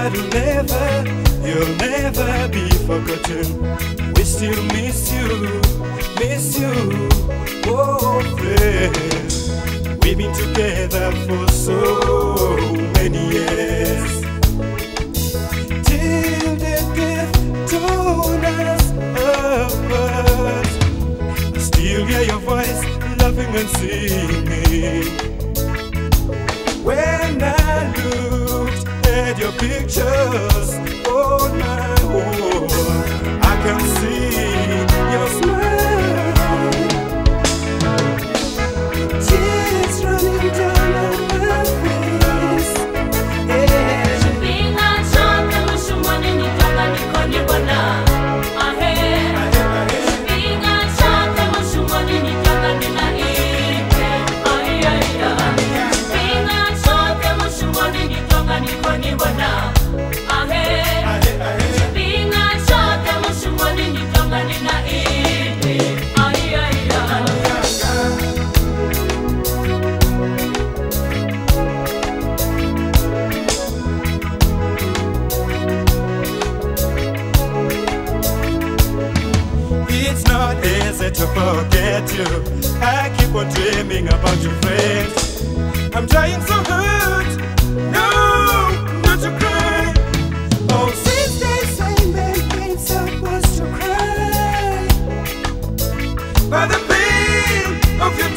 but you'll never be forgotten. We still miss you, oh friend. We've been together for so many years, till death torn us apart. I still hear your voice, laughing and singing. When I looked at your pictures on my wall, I can see your smile, tears running down my face. It's not easy to forget you. I keep on dreaming about your friends. I'm trying so hard, no, not to cry. Oh, since they say men ain't supposed to cry, but the pain of your